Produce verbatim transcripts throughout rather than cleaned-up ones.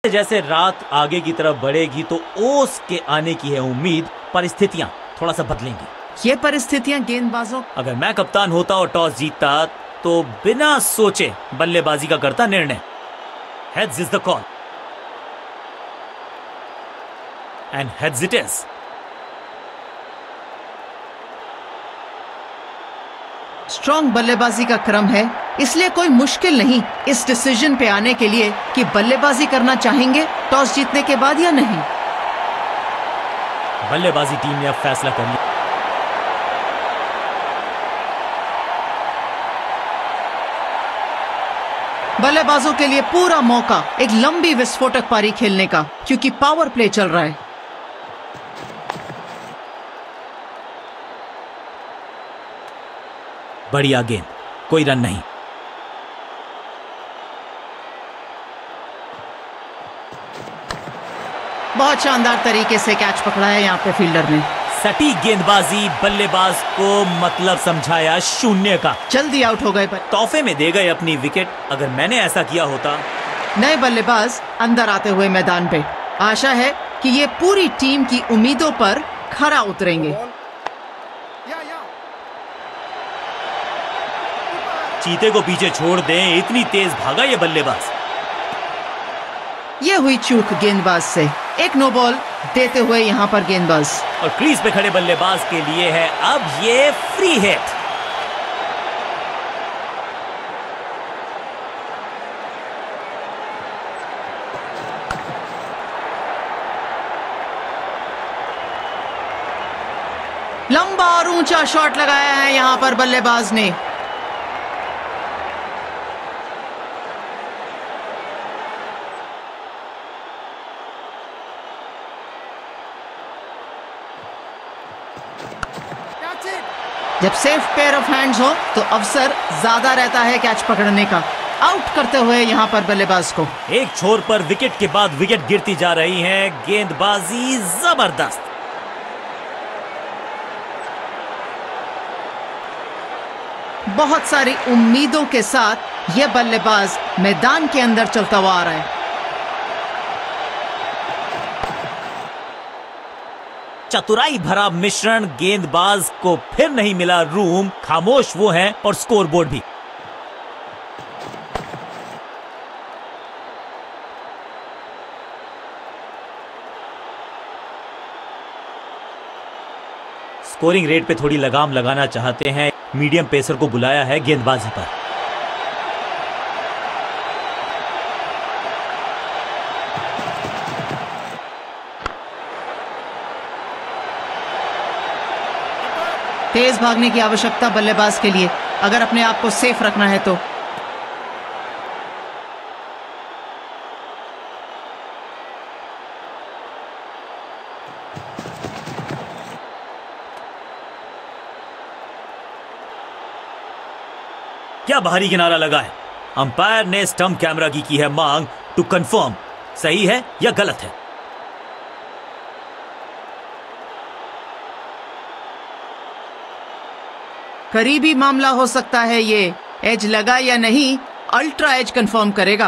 जैसे रात आगे की तरफ बढ़ेगी तो ओस के आने की है उम्मीद। परिस्थितियां थोड़ा सा बदलेंगी। ये परिस्थितियां गेंदबाजों, अगर मैं कप्तान होता और टॉस जीतता तो बिना सोचे बल्लेबाजी का करता निर्णय। Heads is the call and heads it is. Strong बल्लेबाजी का क्रम है, इसलिए कोई मुश्किल नहीं इस डिसीजन पे आने के लिए कि बल्लेबाजी करना चाहेंगे टॉस जीतने के बाद या नहीं। बल्लेबाजी टीम ने अब फैसला कर लिया। बल्लेबाजों के लिए पूरा मौका एक लंबी विस्फोटक पारी खेलने का, क्योंकि पावर प्ले चल रहा है। बढ़िया गेंद, कोई रन नहीं। बहुत शानदार तरीके से कैच पकड़ा है यहाँ पे फील्डर ने। सटीक गेंदबाजी, बल्लेबाज को मतलब समझाया शून्य का। जल्दी आउट हो गए पर तोहफे में दे गए अपनी विकेट। अगर मैंने ऐसा किया होता। नए बल्लेबाज अंदर आते हुए मैदान पे। आशा है कि ये पूरी टीम की उम्मीदों पर खरा उतरेंगे। चीते को पीछे छोड़ दें, इतनी तेज भागा ये बल्लेबाज। ये हुई चूक गेंदबाज से। एक नो बॉल देते हुए यहाँ पर गेंदबाज, और क्रीज पे खड़े बल्लेबाज के लिए है अब ये फ्री हिट। लंबा और ऊंचा शॉट लगाया है यहाँ पर बल्लेबाज ने। जब सेफ पेयर ऑफ हैंड्स हो तो अवसर ज्यादा रहता है कैच पकड़ने का। आउट करते हुए यहां पर बल्लेबाज को। एक छोर पर विकेट के बाद विकेट गिरती जा रही है। गेंदबाजी जबरदस्त। बहुत सारी उम्मीदों के साथ यह बल्लेबाज मैदान के अंदर चलता हुआ आ रहा है। चतुराई भरा मिश्रण, गेंदबाज को फिर नहीं मिला रूम। खामोश वो हैं और स्कोरबोर्ड भी। स्कोरिंग रेट पे थोड़ी लगाम लगाना चाहते हैं। मीडियम पेसर को बुलाया है गेंदबाजी पर। तेज भागने की आवश्यकता बल्लेबाज के लिए, अगर अपने आप को सेफ रखना है तो। क्या बाहरी किनारा लगा है। अंपायर ने स्टंप कैमरा की की है मांग टू कंफर्म सही है या गलत है। करीबी मामला हो सकता है ये। एज लगा या नहीं, अल्ट्रा एज कंफर्म करेगा।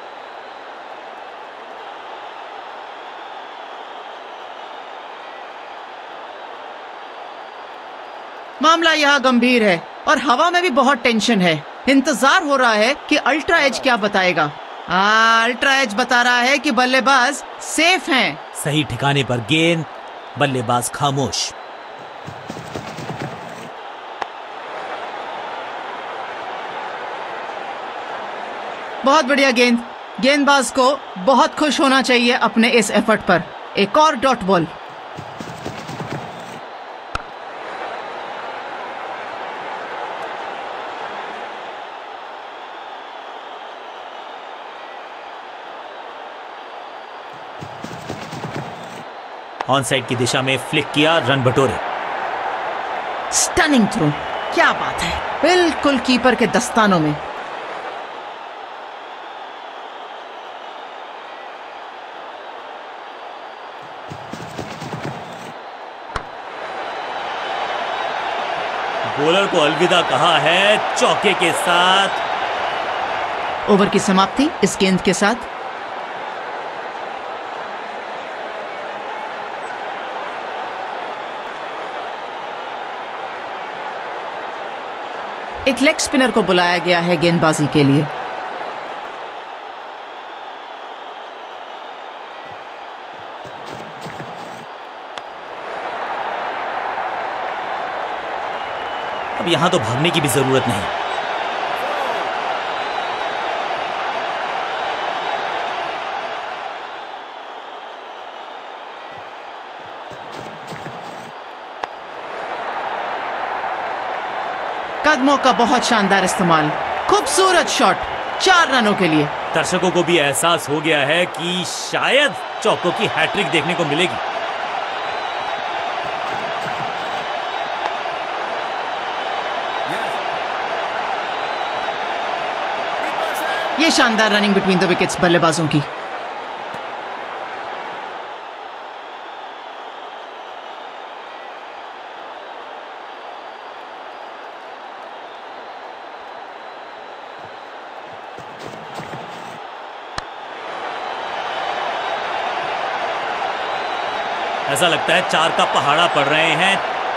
मामला यह गंभीर है और हवा में भी बहुत टेंशन है। इंतजार हो रहा है कि अल्ट्रा एज क्या बताएगा। आ, अल्ट्रा एज बता रहा है कि बल्लेबाज सेफ हैं। सही ठिकाने पर गेंद, बल्लेबाज खामोश। बहुत बढ़िया गेंद। गेंदबाज को बहुत खुश होना चाहिए अपने इस एफर्ट पर। एक और डॉट बॉल। ऑन साइड की दिशा में फ्लिक किया, रन बटोरे। स्टनिंग थ्रो, क्या बात है। बिल्कुल कीपर के दस्तानों में। बॉलर को अलविदा कहा है चौके के साथ। ओवर की समाप्ति इस गेंद के साथ। एक लेग स्पिनर को बुलाया गया है गेंदबाजी के लिए। अब यहां तो भागने की भी जरूरत नहीं। कदमों का बहुत शानदार इस्तेमाल, खूबसूरत शॉट, चार रनों के लिए। दर्शकों को भी एहसास हो गया है कि शायद चौकों की हैट्रिक देखने को मिलेगी। ये शानदार रनिंग बिटवीन द विकेट्स बल्लेबाजों की। ऐसा लगता है चार का पहाड़ा पड़ रहे हैं।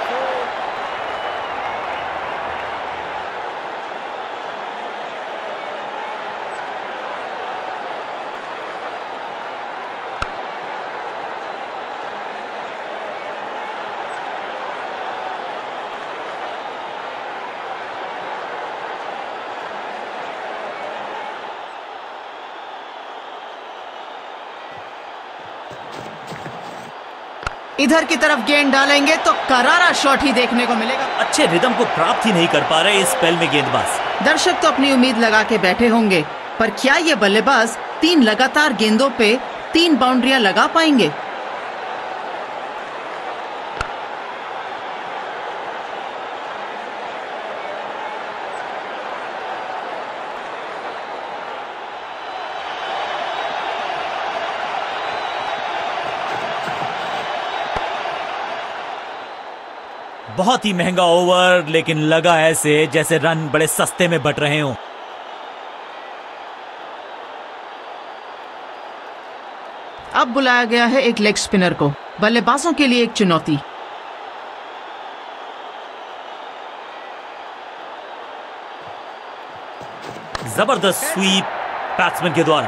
इधर की तरफ गेंद डालेंगे तो करारा शॉट ही देखने को मिलेगा। अच्छे रिदम को प्राप्त ही नहीं कर पा रहे इस स्पेल में गेंदबाज। दर्शक तो अपनी उम्मीद लगा के बैठे होंगे, पर क्या ये बल्लेबाज तीन लगातार गेंदों पे तीन बाउंड्रियां लगा पाएंगे? बहुत ही महंगा ओवर, लेकिन लगा ऐसे जैसे रन बड़े सस्ते में बट रहे हों। अब बुलाया गया है एक लेग स्पिनर को, बल्लेबाजों के लिए एक चुनौती। जबरदस्त स्वीप बैट्समैन के द्वारा।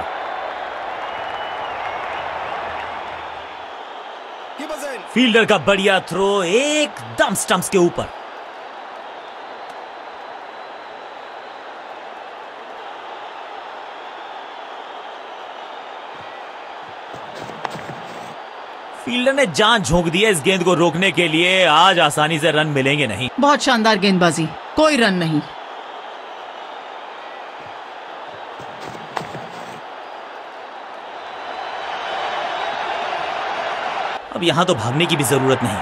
फील्डर का बढ़िया थ्रो एकदम स्टंप्स के ऊपर। फील्डर ने जान झोंक दी है इस गेंद को रोकने के लिए। आज आसानी से रन मिलेंगे नहीं। बहुत शानदार गेंदबाजी, कोई रन नहीं। अब यहां तो भागने की भी जरूरत नहीं।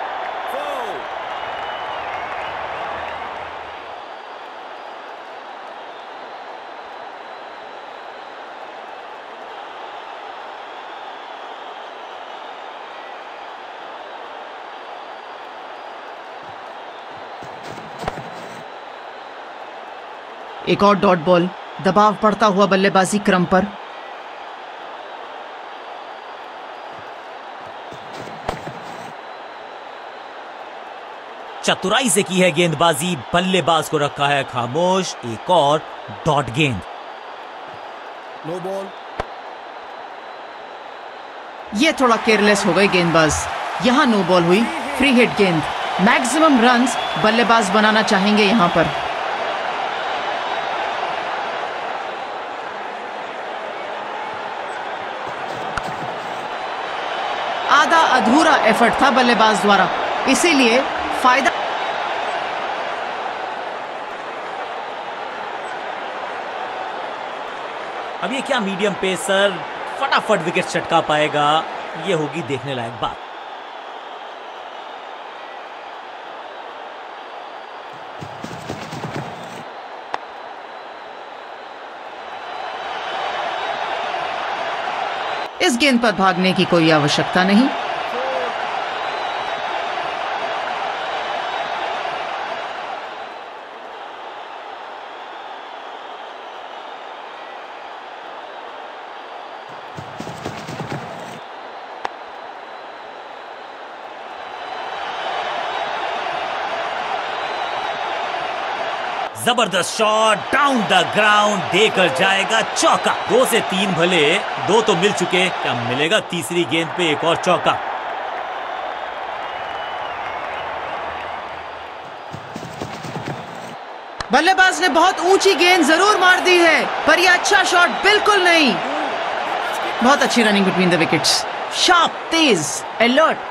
एक और डॉट बॉल, दबाव पड़ता हुआ बल्लेबाजी क्रम पर। चतुराई से की है गेंदबाजी, बल्लेबाज को रखा है खामोश। एक और डॉट गेंद। No ball. ये थोड़ा केयरलेस हो गई गेंदबाज। यहां नो बॉल हुई, फ्री हिट गेंद। मैक्सिमम रन्स बल्लेबाज बनाना चाहेंगे यहां पर। आधा अधूरा एफर्ट था बल्लेबाज द्वारा, इसीलिए फायदा। अब ये क्या मीडियम पेसर फटाफट विकेट चटका पाएगा? ये होगी देखने लायक बात। इस गेंद पर भागने की कोई आवश्यकता नहीं। जबरदस्त शॉट डाउन द ग्राउंड, देकर जाएगा चौका। दो से तीन भले, दो तो मिल चुके, क्या मिलेगा तीसरी गेंद पे एक और चौका। बल्लेबाज ने बहुत ऊंची गेंद जरूर मार दी है, पर यह अच्छा शॉट बिल्कुल नहीं। बहुत अच्छी running between the wickets, sharp, तेज, अलर्ट।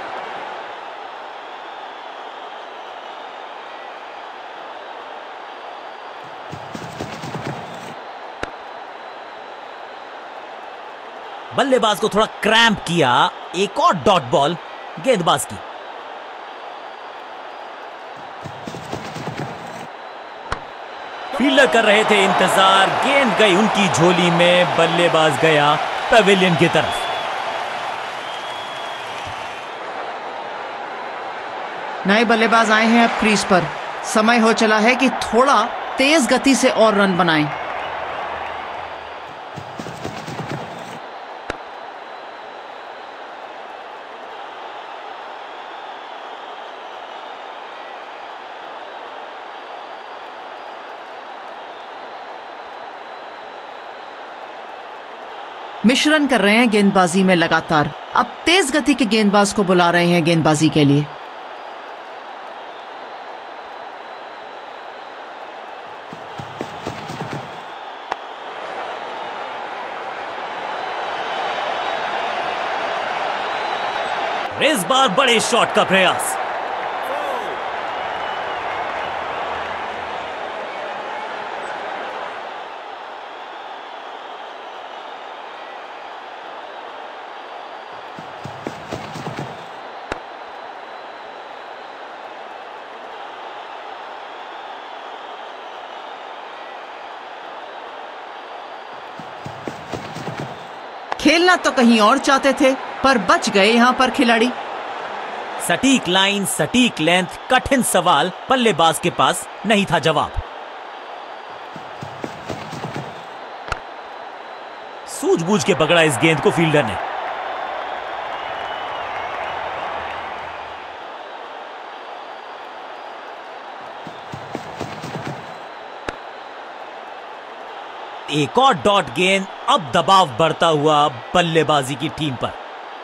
बल्लेबाज को थोड़ा क्रैम्प किया, एक और डॉट बॉल गेंदबाज की। फील्डर कर रहे थे इंतजार, गेंद गई उनकी झोली में, बल्लेबाज गया पवेलियन की तरफ। नए बल्लेबाज आए हैं अब क्रीज पर। समय हो चला है कि थोड़ा तेज गति से और रन बनाएं। मिश्रण कर रहे हैं गेंदबाजी में लगातार। अब तेज गति के गेंदबाज को बुला रहे हैं गेंदबाजी के लिए। इस बार बड़े शॉट का प्रयास। खेलना तो कहीं और चाहते थे, पर बच गए यहां पर खिलाड़ी। सटीक लाइन, सटीक लेंथ, कठिन सवाल, बल्लेबाज के पास नहीं था जवाब। सूझबूझ के पकड़ा इस गेंद को फील्डर ने। एक और डॉट गेंद, अब दबाव बढ़ता हुआ बल्लेबाजी की टीम पर।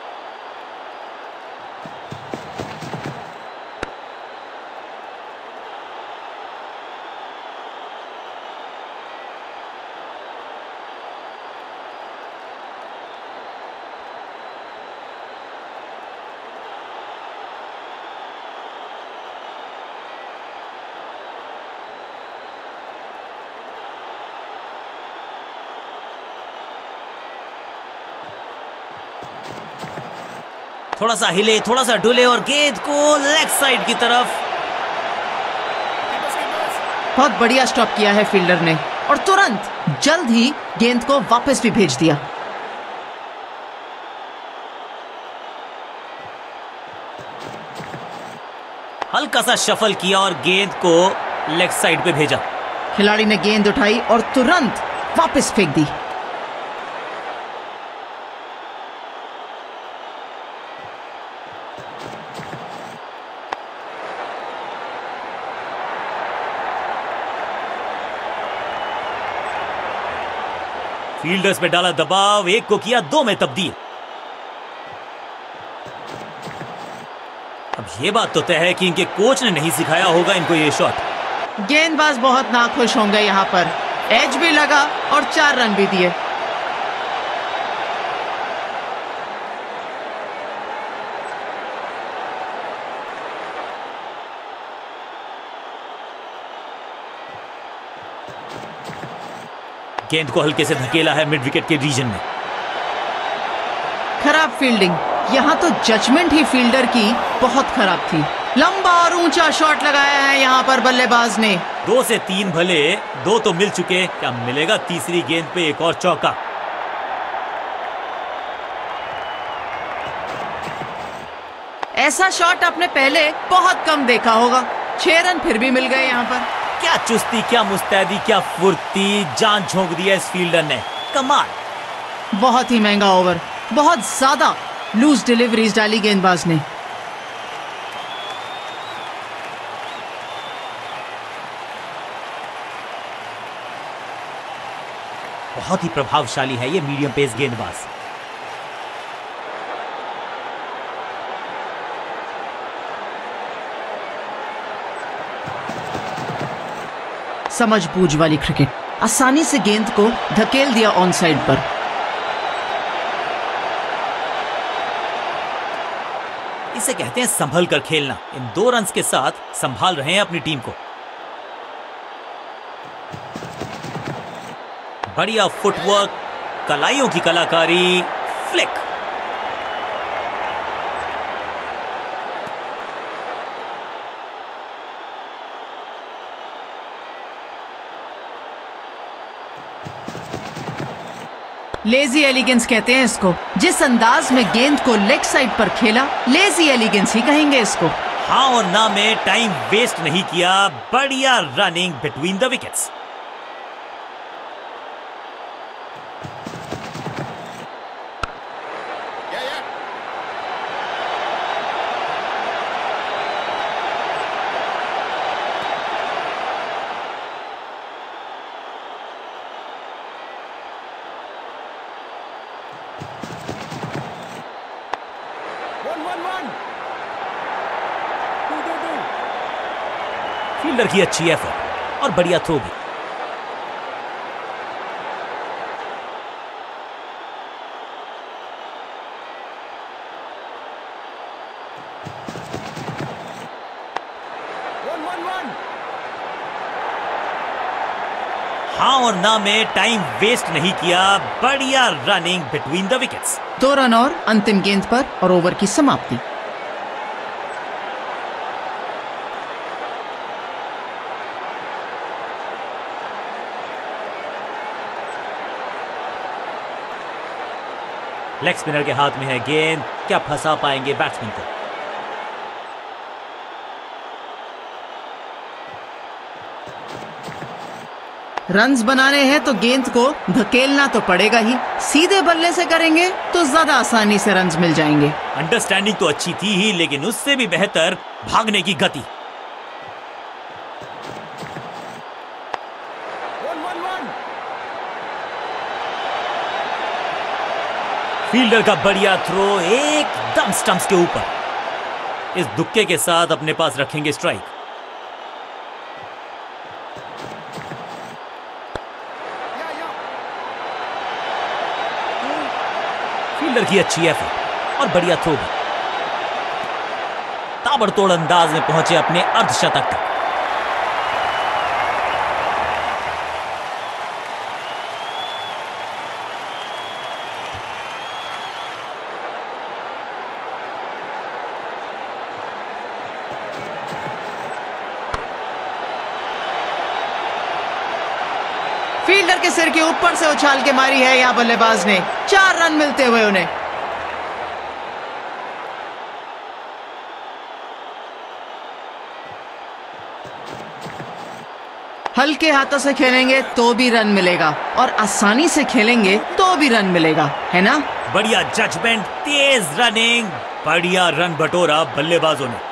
थोड़ा सा हिले, थोड़ा सा डुले और गेंद को लेग साइड की तरफ। बहुत बढ़िया स्टॉप किया है फील्डर ने, और तुरंत जल्द ही गेंद को वापस भी भेज दिया। हल्का सा शफल किया और गेंद को लेग साइड पे भेजा। खिलाड़ी ने गेंद उठाई और तुरंत वापस फेंक दी। फील्डर्स पे डाला दबाव, एक को किया दो में तब्दील। अब ये बात तो तय है कि इनके कोच ने नहीं सिखाया होगा इनको ये शॉट। गेंदबाज बहुत नाखुश होंगे यहां पर। एज भी लगा और चार रन भी दिए। गेंद को हल्के से धकेला है मिड विकेट के रीजन में। खराब फील्डिंग, यहां तो जजमेंट ही फील्डर की बहुत खराब थी। लंबा और ऊंचा शॉट लगाया है यहां पर बल्लेबाज ने। दो से तीन भले, दो तो मिल चुके, क्या मिलेगा तीसरी गेंद पे एक और चौका। ऐसा शॉट आपने पहले बहुत कम देखा होगा। छह रन फिर भी मिल गए यहां पर। क्या चुस्ती, क्या मुस्तैदी, क्या फुर्ती, जान झोंक दिया इस फील्डर ने। कमाल। बहुत ही महंगा ओवर, बहुत ज्यादा लूज डिलीवरीज डाली गेंदबाज ने। बहुत ही प्रभावशाली है ये मीडियम पेस गेंदबाज। समझबूझ वाली क्रिकेट, आसानी से गेंद को धकेल दिया ऑन साइड पर। इसे कहते हैं संभल कर खेलना। इन दो रन्स के साथ संभाल रहे हैं अपनी टीम को। बढ़िया फुटवर्क, कलाइयों की कलाकारी, फ्लिक। लेजी एलिगेंस कहते हैं इसको। जिस अंदाज में गेंद को लेग साइड पर खेला, लेजी एलिगेंस ही कहेंगे इसको। हाँ और ना में टाइम वेस्ट नहीं किया, बढ़िया running between the wickets. Fielder की अच्छी एफर्ट और बढ़िया थ्रो भी। हाँ और ना में टाइम वेस्ट नहीं किया, बढ़िया रनिंग बिटवीन द विकेट्स। दो रन और अंतिम गेंद पर और ओवर की समाप्ति। लेग स्पिनर के हाथ में है गेंद, क्या फंसा पाएंगे बैट्समैन को। रन्स बनाने हैं तो गेंद को धकेलना तो पड़ेगा ही। सीधे बल्ले से करेंगे तो ज्यादा आसानी से रन्स मिल जाएंगे। अंडरस्टैंडिंग तो अच्छी थी ही, लेकिन उससे भी बेहतर भागने की गति। फील्डर का बढ़िया थ्रो एकदम स्टंप्स के ऊपर। इस दुक्के के साथ अपने पास रखेंगे स्ट्राइक। फील्डर की अच्छी एफर्ट और बढ़िया थ्रो भी। ताबड़तोड़ अंदाज में पहुंचे अपने अर्धशतक तक। फील्डर के सिर के ऊपर से उछाल के मारी है यहां बल्लेबाज ने। चार रन मिलते हुए उन्हें। हल्के हाथों से खेलेंगे तो भी रन मिलेगा और आसानी से खेलेंगे तो भी रन मिलेगा, है ना? बढ़िया जजमेंट, तेज रनिंग, बढ़िया रन बटोरा बल्लेबाजों ने।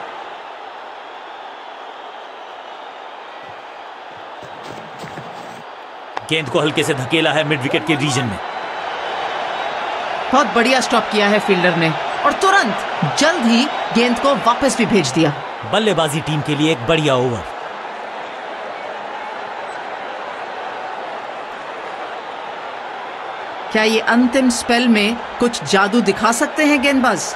गेंद को हल्के से धकेला है मिड विकेट के रीजन में। बहुत बढ़िया स्टॉप किया है फील्डर ने और तुरंत जल्द ही गेंद को वापस भी भेज दिया। बल्लेबाजी टीम के लिए एक बढ़िया ओवर। क्या ये अंतिम स्पेल में कुछ जादू दिखा सकते हैं गेंदबाज?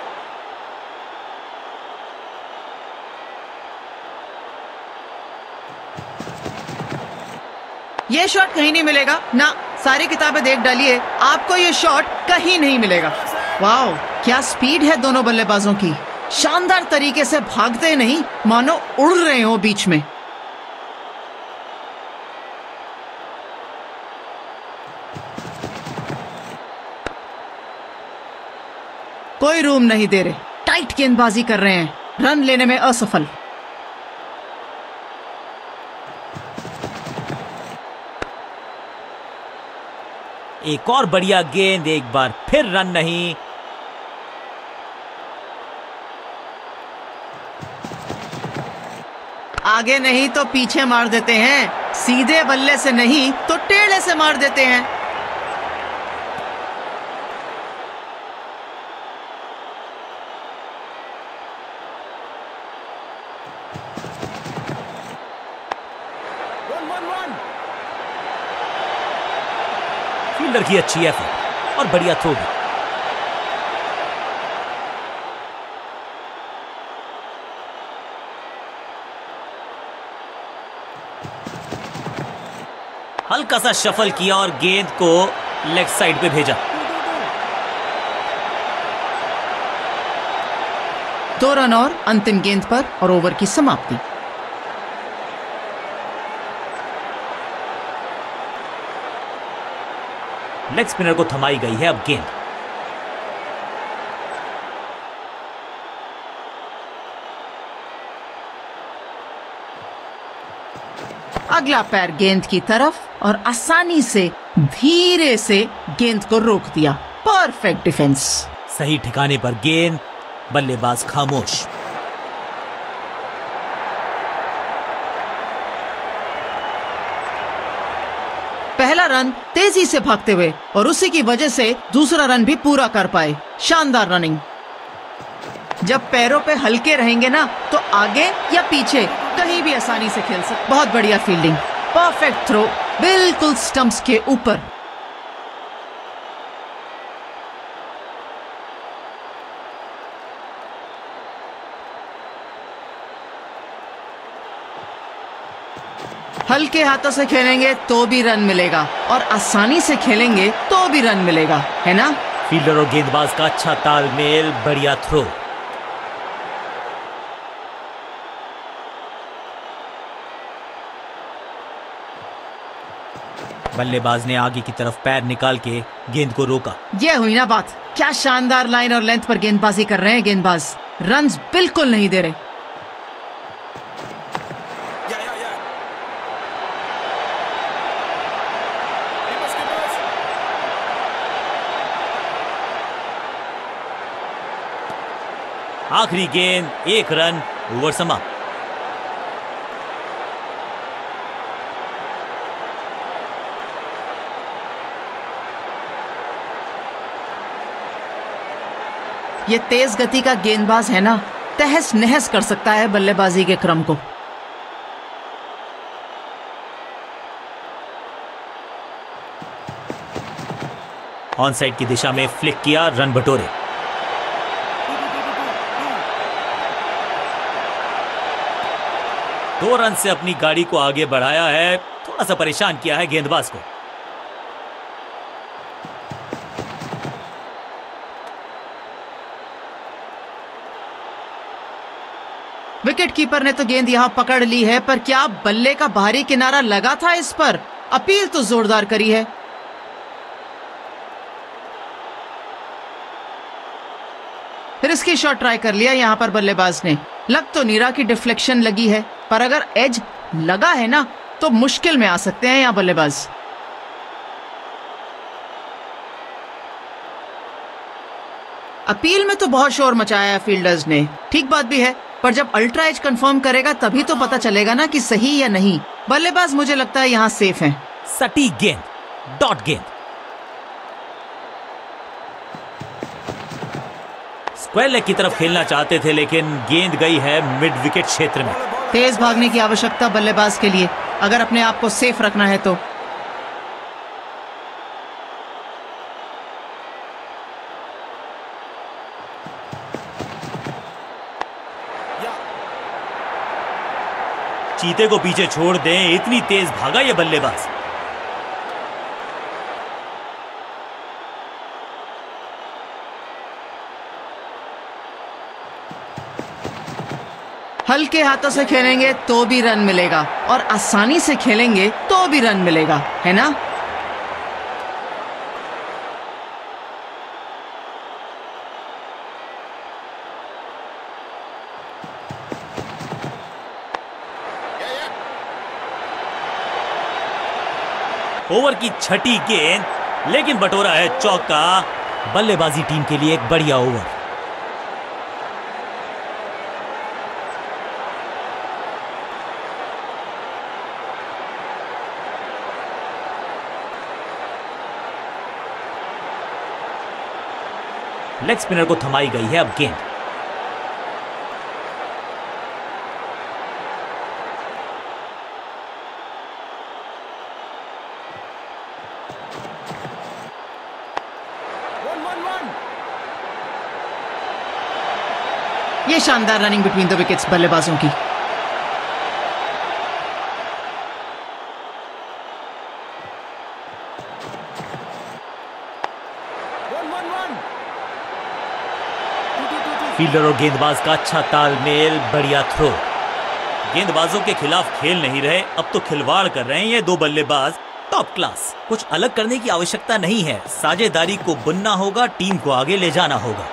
ये शॉट कहीं नहीं मिलेगा ना। सारी किताबें देख डालिए, आपको ये शॉट कहीं नहीं मिलेगा। वाओ, क्या स्पीड है दोनों बल्लेबाजों की। शानदार तरीके से भागते नहीं, मानो उड़ रहे हो बीच में। कोई रूम नहीं दे रहे, टाइट गेंदबाजी कर रहे हैं, रन लेने में असफल। एक और बढ़िया गेंद, एक बार फिर रन नहीं। आगे नहीं तो पीछे मार देते हैं, सीधे बल्ले से नहीं तो टेढ़े से मार देते हैं। Run, run, run. फील्डर की अच्छी एफर्ट और बढ़िया थ्रो भी। हल्का सा शफल किया और गेंद को लेग साइड पे भेजा। दो रन और अंतिम गेंद पर और ओवर की समाप्ति। लेग स्पिनर को थमाई गई है अब गेंद। अगला पैर गेंद की तरफ और आसानी से धीरे से गेंद को रोक दिया। Perfect defence. सही ठिकाने पर गेंद, बल्लेबाज खामोश। पहला रन तेजी से भागते हुए और उसी की वजह से दूसरा रन भी पूरा कर पाए। शानदार रनिंग। जब पैरों पे हल्के रहेंगे ना तो आगे या पीछे कहीं भी आसानी से खेल सकते। बहुत बढ़िया फील्डिंग। परफेक्ट थ्रो, बिल्कुल स्टंप्स के ऊपर। हल्के हाथों से खेलेंगे तो भी रन मिलेगा और आसानी से खेलेंगे तो भी रन मिलेगा, है ना? फील्डर और गेंदबाज का अच्छा तालमेल, बढ़िया थ्रो। बल्लेबाज ने आगे की तरफ पैर निकाल के गेंद को रोका। ये हुई ना बात। क्या शानदार लाइन और लेंथ पर गेंदबाजी कर रहे हैं गेंदबाज। रन्स बिल्कुल नहीं दे रहे। Yeah, yeah, yeah. Keepers, keepers. आखिरी गेंद, एक रन, ओवर समाप्त। ये तेज गति का गेंदबाज है ना, तहस नहस कर सकता है बल्लेबाजी के क्रम को। ऑन साइड की दिशा में फ्लिक किया, रन बटोरे। दो रन से अपनी गाड़ी को आगे बढ़ाया है। थोड़ा सा परेशान किया है गेंदबाज को। विकेट कीपर ने तो गेंद यहां पकड़ ली है, पर क्या बल्ले का बाहरी किनारा लगा था इस पर? अपील तो जोरदार करी है। रिस्की शॉट ट्राई कर लिया यहां पर बल्लेबाज ने। लग तो नीरा की डिफ्लेक्शन लगी है, पर अगर एज लगा है ना तो मुश्किल में आ सकते हैं यहां बल्लेबाज। अपील में तो बहुत शोर मचाया है फील्डर्स ने। ठीक बात भी है, पर जब अल्ट्रा एज कंफर्म करेगा तभी तो पता चलेगा ना कि सही या नहीं। बल्लेबाज मुझे लगता है यहां सेफ हैं। सटीक गेंद, डॉट गेंद। स्क्वायर लेग की तरफ खेलना चाहते थे, लेकिन गेंद गई है मिड विकेट क्षेत्र में। तेज भागने की आवश्यकता बल्लेबाज के लिए, अगर अपने आप को सेफ रखना है तो। चीते को पीछे छोड़ दें, इतनी तेज भागा ये बल्लेबाज। हल्के हाथों से खेलेंगे तो भी रन मिलेगा और आसानी से खेलेंगे तो भी रन मिलेगा, है ना? ओवर की छठी गेंद, लेकिन बटोरा है चौका। बल्लेबाजी टीम के लिए एक बढ़िया ओवर। लेग स्पिनर को थमाई गई है अब गेंद। One, one, one. ये शानदार रनिंग बिटवीन द विकेट्स बल्लेबाजों की। One, one, one. Two, two, two, two. Fielder और गेंदबाज का अच्छा तालमेल, बढ़िया थ्रो। गेंदबाजों के खिलाफ खेल नहीं रहे, अब तो खिलवाड़ कर रहे हैं ये दो बल्लेबाज। Top class. कुछ अलग करने की आवश्यकता नहीं है, साझेदारी को बुनना होगा, टीम को आगे ले जाना होगा।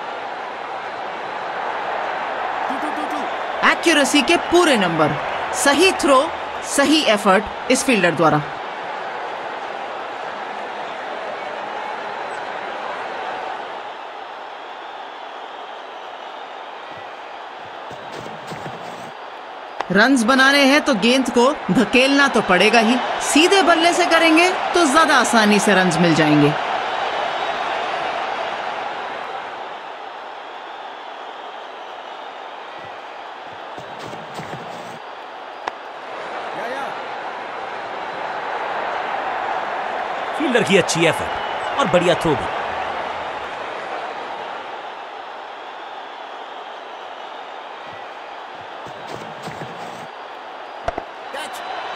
Two, two, two, two. Accuracy के पूरे नंबर, सही थ्रो, सही एफर्ट इस फील्डर द्वारा। रन्स बनाने हैं तो गेंद को धकेलना तो पड़ेगा ही। सीधे बल्ले से करेंगे तो ज्यादा आसानी से रन्स मिल जाएंगे। Yeah, yeah. फील्डर की अच्छी एफर्ट और बढ़िया थ्रो भी। Catch.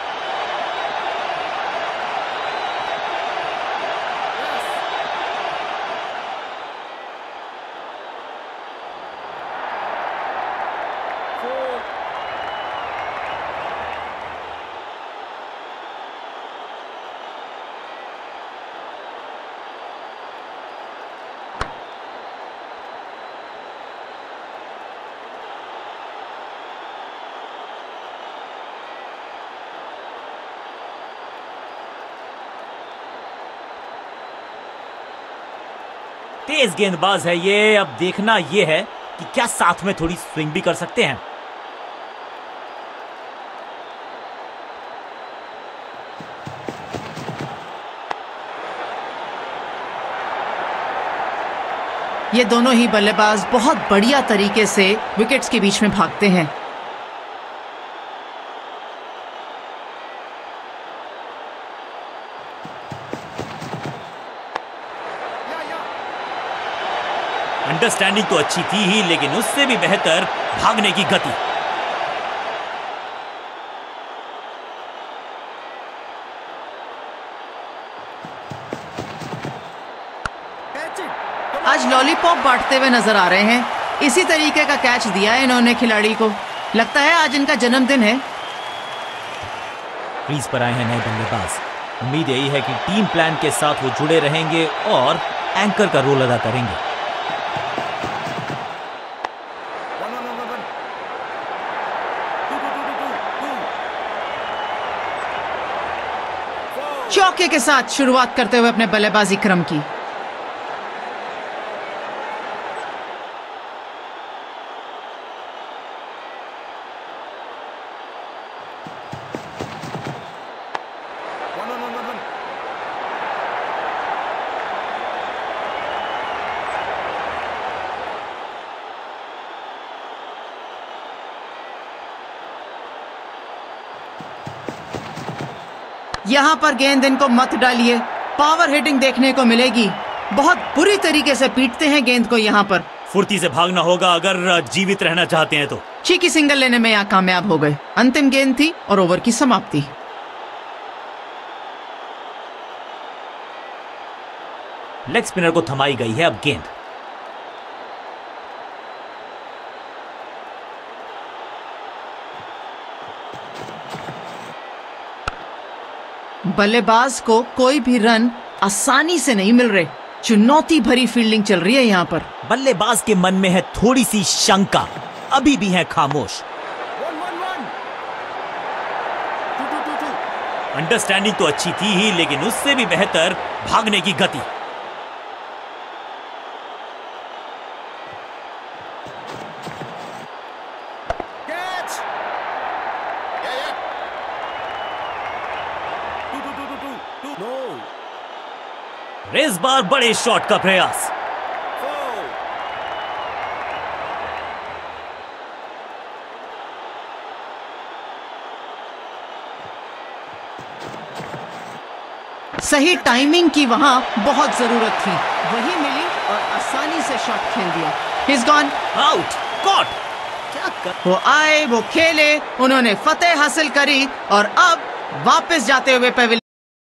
Yes. Four. तेज गेंदबाज है ये, अब देखना ये है कि क्या साथ में थोड़ी स्विंग भी कर सकते हैं। ये दोनों ही बल्लेबाज बहुत बढ़िया तरीके से विकेट्स के बीच में भागते हैं। Yeah, yeah. अंडरस्टैंडिंग तो अच्छी थी ही, लेकिन उससे भी बेहतर भागने की गति। Catch it. आज लॉलीपॉप बांटते हुए नजर आ रहे हैं। इसी तरीके का कैच दिया है इन्होंने खिलाड़ी को। लगता है आज इनका जन्मदिन है। क्रीज पर आए हैं नए बल्लेबाज। उम्मीद यही है कि टीम प्लान के साथ वो जुड़े रहेंगे और एंकर का रोल अदा करेंगे। One, one, one, one, one. Two, two, two, two, two, two. Four. चौके के साथ शुरुआत करते हुए अपने बल्लेबाजी क्रम की। One, one, one, one, one. यहाँ पर गेंद इनको मत डालिए, पावर हिटिंग देखने को मिलेगी। बहुत बुरी तरीके से पीटते हैं गेंद को यहाँ पर। फुर्ती से भागना होगा अगर जीवित रहना चाहते हैं तो। चीकी सिंगल लेने में यहाँ कामयाब हो गए। अंतिम गेंद थी और ओवर की समाप्ति। लेग स्पिनर को थमाई गई है अब गेंद। बल्लेबाज को कोई भी रन आसानी से नहीं मिल रहे। चुनौती भरी फील्डिंग चल रही है यहाँ पर। बल्लेबाज के मन में है थोड़ी सी शंका, अभी भी है खामोश। One, one, one. Two, two, two, two. Understanding तो अच्छी थी ही, लेकिन उससे भी बेहतर भागने की गति। Catch. Yeah, yeah. Two, two, two, two, two, two. No. इस बार बड़े शॉट का प्रयास। Four. सही टाइमिंग की वहां बहुत जरूरत थी, वही मिली और आसानी से शॉट खेल दिया। He's gone. Out, cot. क्या कर... वो आए, वो खेले, उन्होंने फतेह हासिल करी और अब वापस जाते हुए pavilion.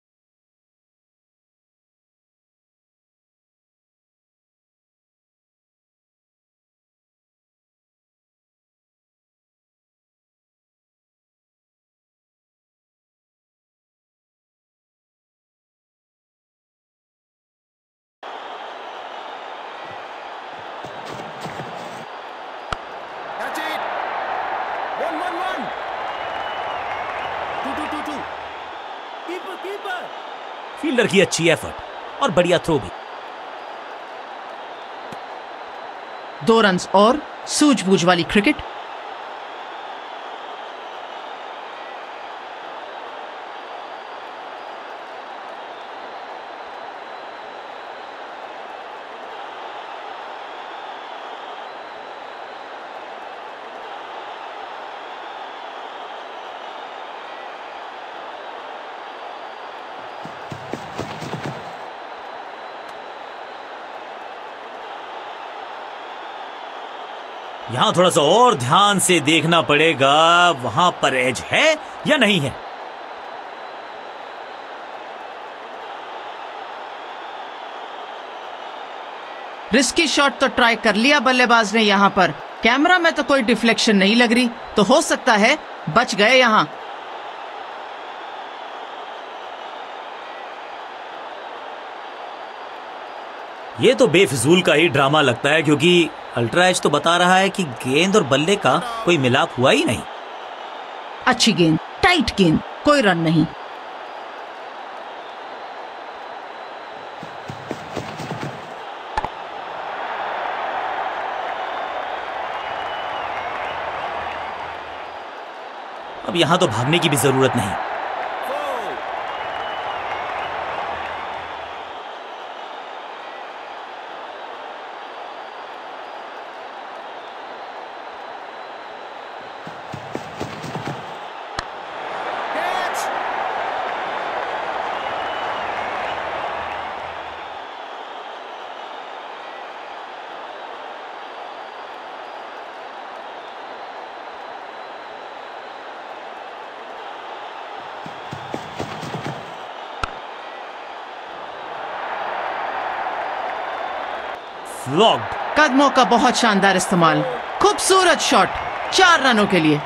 Catch it. One, one, one. Two, two, two, two. Keeper, keeper. Fielder की अच्छी एफर्ट और बढ़िया थ्रो भी। दो रन्स और सूझबूझ वाली क्रिकेट। यहां थोड़ा सा और ध्यान से देखना पड़ेगा, वहां पर एज है या नहीं है। रिस्की शॉट तो ट्राई कर लिया बल्लेबाज ने यहां पर। कैमरा में तो कोई डिफ्लेक्शन नहीं लग रही, तो हो सकता है बच गए यहां। ये तो बेफिजूल का ही ड्रामा लगता है, क्योंकि अल्ट्रा एज तो बता रहा है कि गेंद और बल्ले का कोई मिलाप हुआ ही नहीं। अच्छी गेंद, टाइट गेंद, कोई रन नहीं। अब यहां तो भागने की भी जरूरत नहीं। Four. Catch. फ्लॉग्ड। कदमों का बहुत शानदार इस्तेमाल, खूबसूरत शॉट, चार रनों के लिए।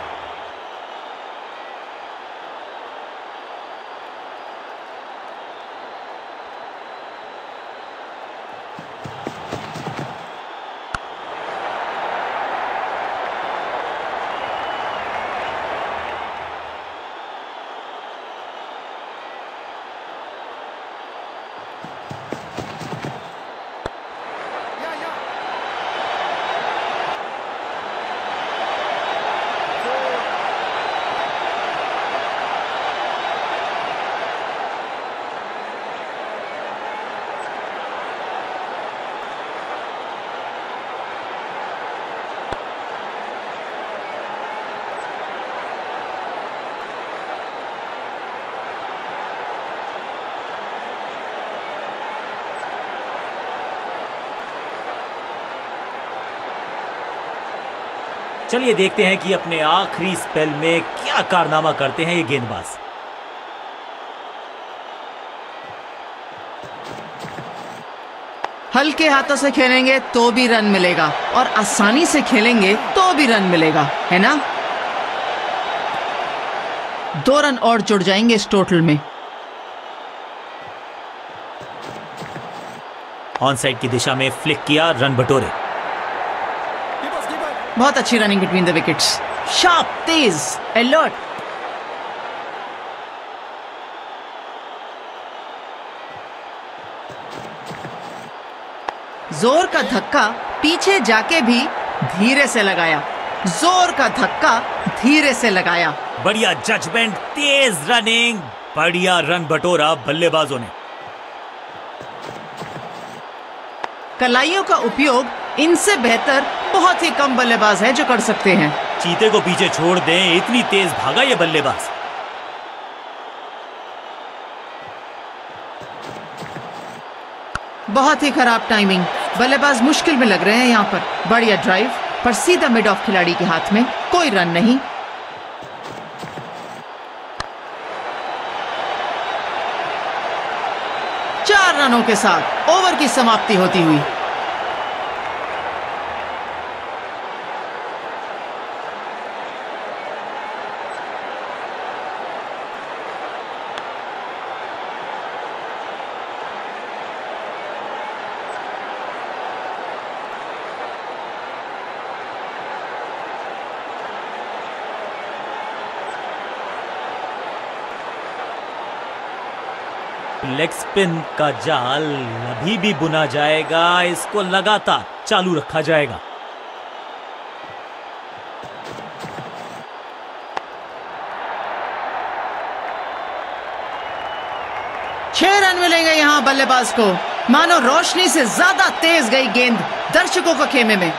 Yeah, yeah. चलिए देखते हैं कि अपने आखिरी स्पेल में क्या कारनामा करते हैं ये गेंदबाज। हल्के हाथों से खेलेंगे तो भी रन मिलेगा और आसानी से खेलेंगे तो भी रन मिलेगा, है ना? दो रन और जुड़ जाएंगे इस टोटल में। ऑन साइड की दिशा में फ्लिक किया, रन बटोरे। Keepers, keeper. बहुत अच्छी running between the wickets, sharp, तेज, अलर्ट। जोर का धक्का पीछे जाके भी धीरे से लगाया, जोर का धक्का धीरे से लगाया। बढ़िया जजमेंट, तेज रनिंग, बढ़िया रन बटोरा बल्लेबाजों ने। कलाइयों का उपयोग इनसे बेहतर बहुत ही कम बल्लेबाज है जो कर सकते हैं। चीते को पीछे छोड़ दें, इतनी तेज भागा ये बल्लेबाज। बहुत ही खराब टाइमिंग। बल्लेबाज मुश्किल में लग रहे हैं यहाँ पर। बढ़िया ड्राइव पर सीधा मिड ऑफ खिलाड़ी के हाथ में, कोई रन नहीं। चार रनों के साथ ओवर की समाप्ति होती हुई। लेग स्पिन का जाल अभी भी बुना जाएगा, इसको लगातार चालू रखा जाएगा। छह रन मिलेंगे यहां बल्लेबाज को। मानो रोशनी से ज्यादा तेज गई गेंद दर्शकों के खेमे में।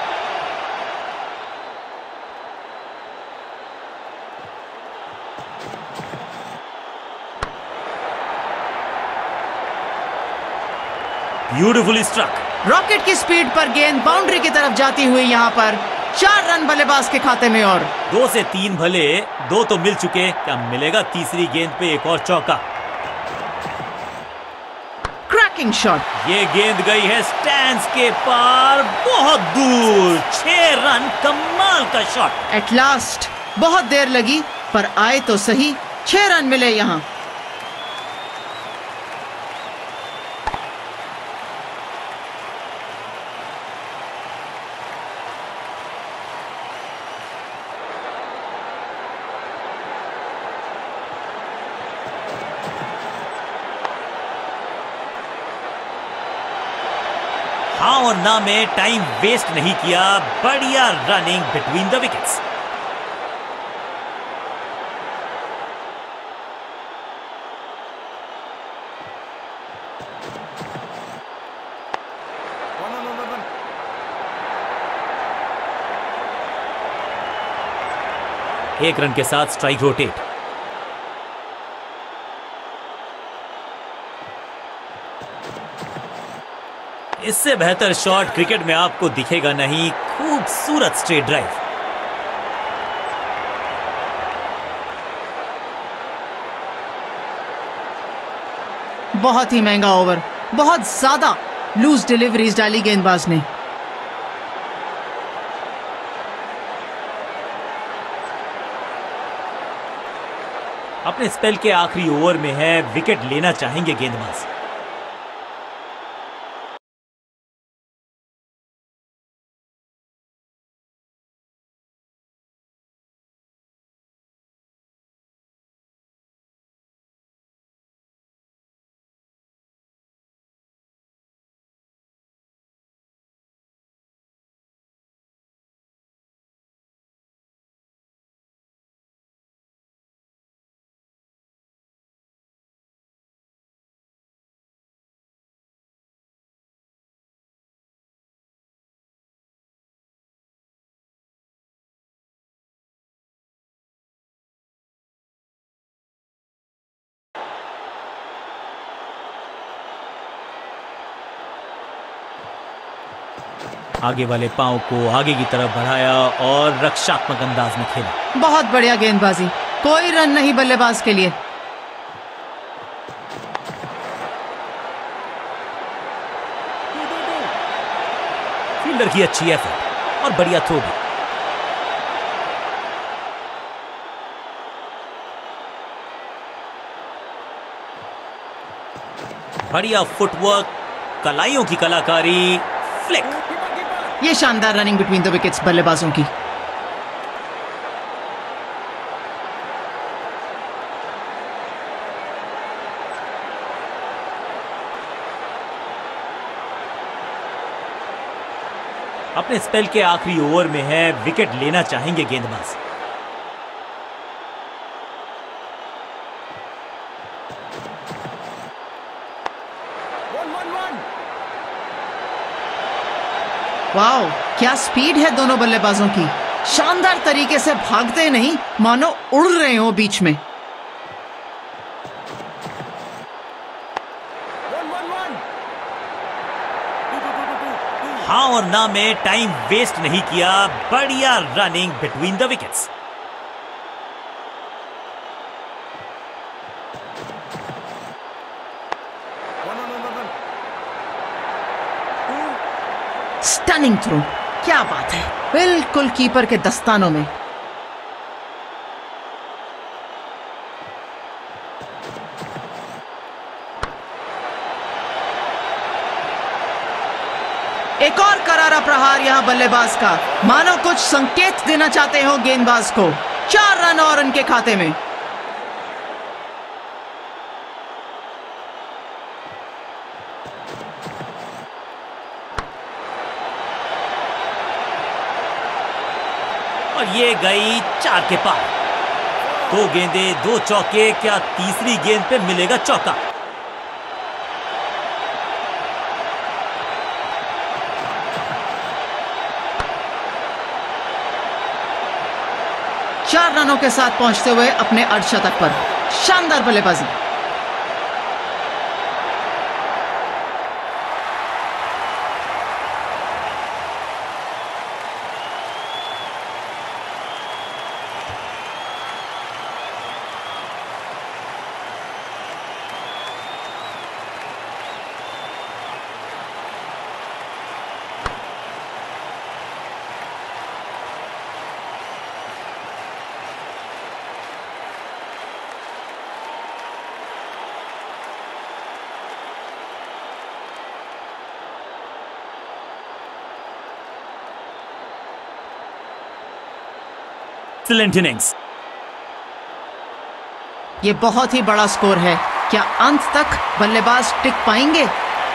Beautifully struck. रॉकेट की स्पीड पर गेंद बाउंड्री की तरफ जाती हुई यहां पर चार रन बल्लेबाज के खाते में। और दो से तीन भले, दो तो मिल चुके, क्या मिलेगा तीसरी गेंद पे एक और चौका? Cracking shot. ये गेंद गई है स्टैंड्स के पार, बहुत दूर। छह रन, कमाल का शॉट। एट लास्ट बहुत देर लगी पर आए तो सही। छह रन मिले यहां। हाँ और ना में टाइम वेस्ट नहीं किया। बढ़िया रनिंग बिटवीन द विकेट्स। एक रन के साथ स्ट्राइक रोटेट। इससे बेहतर शॉट क्रिकेट में आपको दिखेगा नहीं। खूबसूरत स्ट्रेट ड्राइव। बहुत ही महंगा ओवर, बहुत ज्यादा लूज डिलीवरीज डाली गेंदबाज ने। अपने स्पेल के आखिरी ओवर में है, विकेट लेना चाहेंगे गेंदबाज। आगे वाले पांव को आगे की तरफ बढ़ाया और रक्षात्मक अंदाज में खेला। बहुत बढ़िया गेंदबाजी। कोई रन नहीं बल्लेबाज के लिए। फील्डर की अच्छी एफर्ट और बढ़िया थ्रो भी। बढ़िया फुटवर्क, कलाइयों की कलाकारी, फ्लिक। ये शानदार रनिंग बिटवीन द विकेट्स बल्लेबाजों की। अपने स्पेल के आखिरी ओवर में है, विकेट लेना चाहेंगे गेंदबाज। वाओ, क्या स्पीड है दोनों बल्लेबाजों की। शानदार तरीके से भागते नहीं, मानो उड़ रहे हो बीच में। हाँ और ना में टाइम वेस्ट नहीं किया, बढ़िया running between the wickets. Stunning throw, क्या बात है, बिल्कुल कीपर के दस्तानों में। एक और करारा प्रहार यहां बल्लेबाज का, मानो कुछ संकेत देना चाहते हो गेंदबाज को। चार रन और उनके खाते में। और ये गई चार के पार। दो गेंदे दो चौके, क्या तीसरी गेंद पे मिलेगा चौका? चार रनों के साथ पहुंचते हुए अपने अर्धशतक पर। शानदार बल्लेबाजी। Excellent innings. ये बहुत ही बड़ा स्कोर है, क्या अंत तक बल्लेबाज टिक पाएंगे?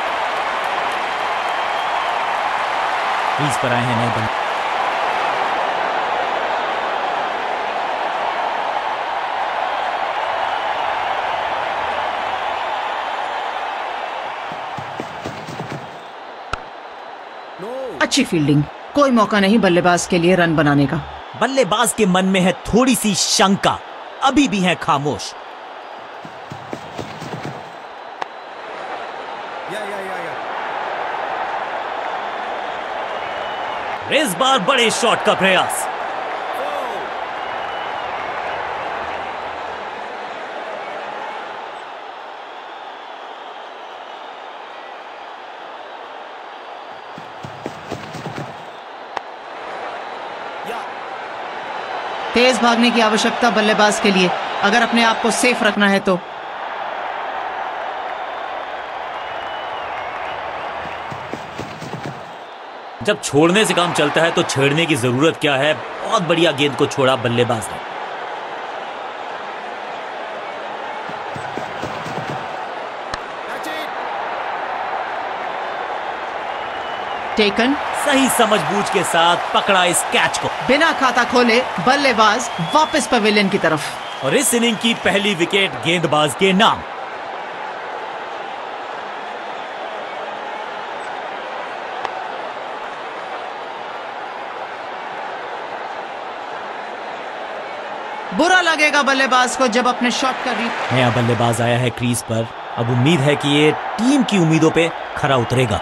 क्रीज पर आए हैं नए बल्ले। अच्छी फील्डिंग, कोई मौका नहीं बल्लेबाज के लिए रन बनाने का। बल्लेबाज के मन में है थोड़ी सी शंका, अभी भी है खामोश। या, या, या, या। इस बार बड़े शॉट का प्रयास। तेज भागने की आवश्यकता बल्लेबाज के लिए, अगर अपने आप को सेफ रखना है तो। जब छोड़ने से काम चलता है तो छेड़ने की जरूरत क्या है। बहुत बढ़िया गेंद को छोड़ा बल्लेबाज ने। टेकन, सही समझबूझ के साथ पकड़ा इस कैच को। बिना खाता खोले बल्लेबाज वापस पवेलियन की तरफ। और इस इनिंग की पहली विकेट गेंदबाज के नाम। बुरा लगेगा बल्लेबाज को जब अपने शॉट का री नया बल्लेबाज आया है क्रीज पर। अब उम्मीद है कि ये टीम की उम्मीदों पे खरा उतरेगा।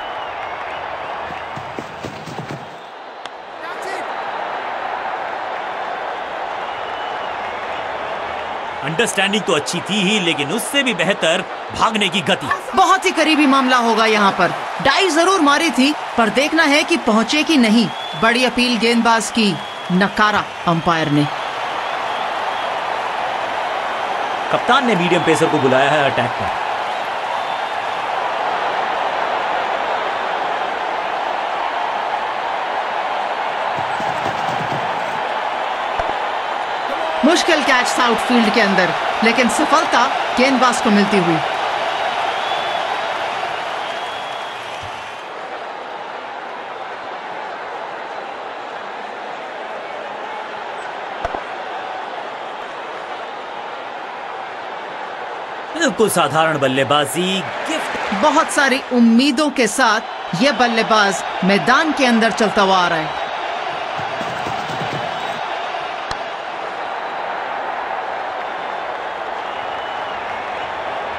अंडरस्टैंडिंग तो अच्छी थी ही, लेकिन उससे भी बेहतर भागने की गति। बहुत ही करीबी मामला होगा यहाँ पर। डाइव जरूर मारी थी, पर देखना है कि पहुंचे कि नहीं। बड़ी अपील गेंदबाज की, नकारा अंपायर ने। कप्तान ने मीडियम पेसर को बुलाया है अटैक पर। मुश्किल कैच था आउटफील्ड के अंदर, लेकिन सफलता गेंदबाज को मिलती हुई। बिल्कुल साधारण बल्लेबाजी, गिफ्ट। बहुत सारी उम्मीदों के साथ यह बल्लेबाज मैदान के अंदर चलता हुआ आ रहा है।